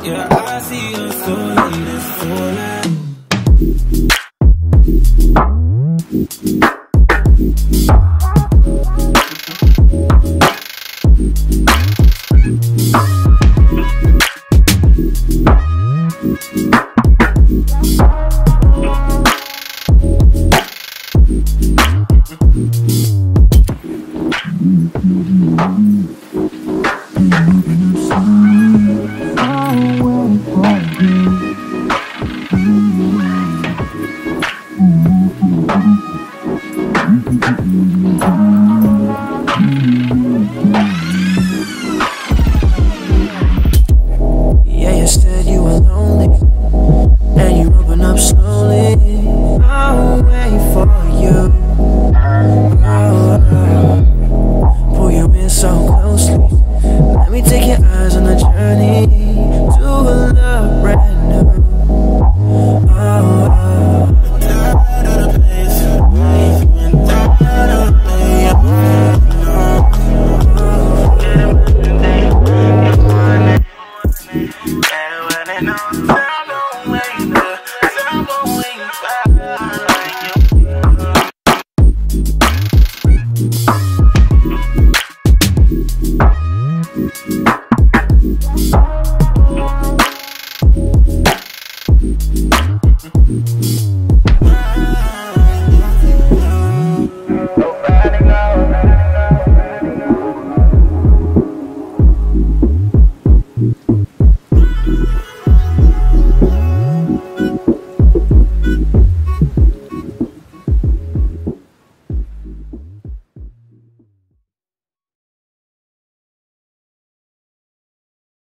Yeah, I see your story, it's falling. Yeah, you said you were lonely, and you open up slowly. I'll wait for you. Pull you in so closely. Let me take your eyes on a journey.